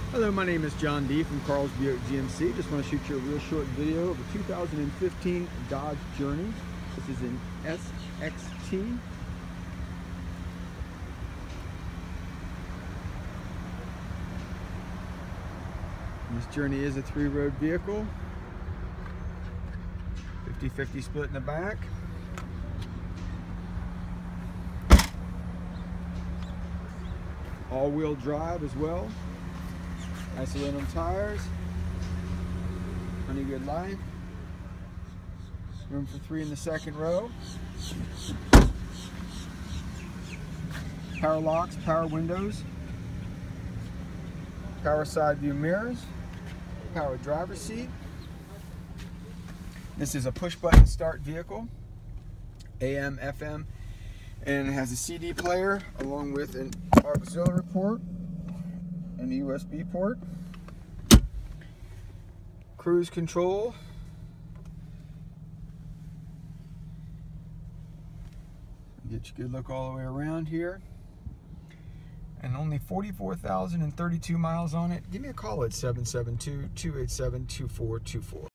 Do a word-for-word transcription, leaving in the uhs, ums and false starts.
Hello, my name is John D. from Carl's Buick G M C. Just want to shoot you a real short video of a two thousand fifteen Dodge Journey. This is an S X T. This Journey is a three-road vehicle. fifty fifty split in the back. All-wheel drive as well. Nice aluminum tires. Plenty good light. Room for three in the second row. Power locks, power windows. Power side view mirrors. Power driver's seat. This is a push-button start vehicle. A M, F M. And it has a C D player along with an auxiliary port and a U S B port. Cruise control. Get you a good look all the way around here. And only forty-four thousand thirty-two miles on it. Give me a call at seven seven two, two eight seven, two four two four.